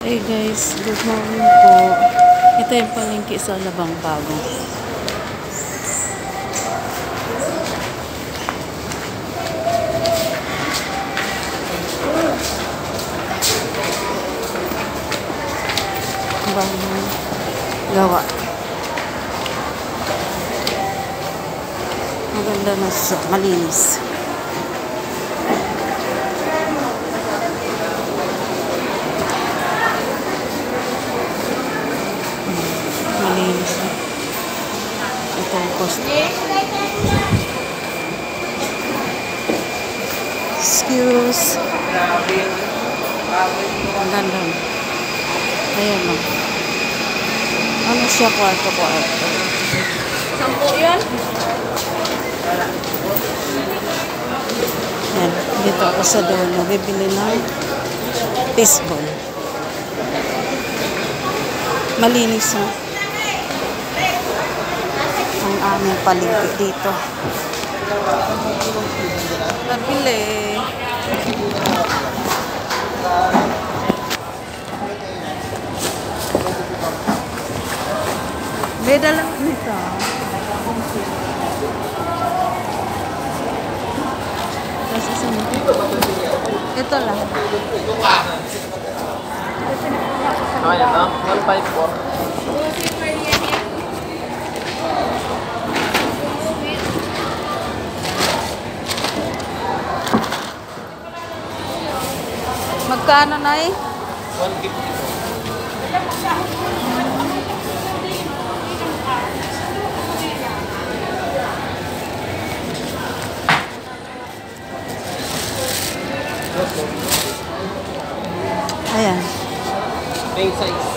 Hey guys, good morning po. Ito yung palengke sa Alabang Bago. Bagong gawa. Maganda na siya, malinis. Malinis na. Ito ang cost. Excuse. Ang ganda. Ayan o. Ano siya, kwarto-kwarto. 10 yun? Yan. Dito ako sa dulo. Bibili ng baseball. Malinis na. Ang aming palengke dito. Nabili. Beda lang nito. Tapos isa nito. Ito lang. Ano ito? 154. Magkano na eh? 150. Ayan. King size.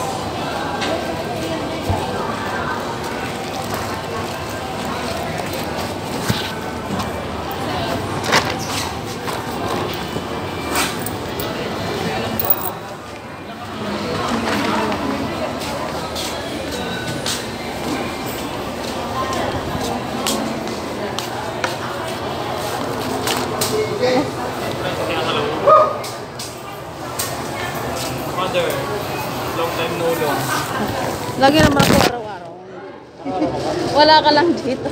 Mother, long time no long. Lagi naman ako araw-araw. Wala ka lang dito.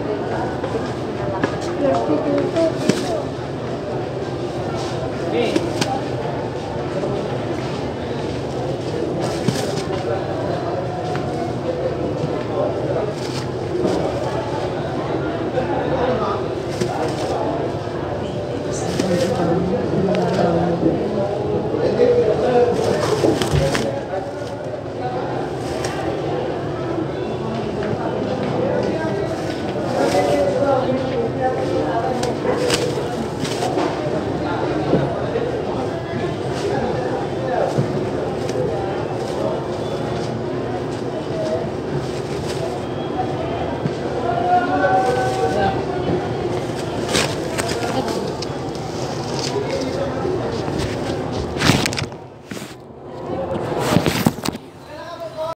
Okay.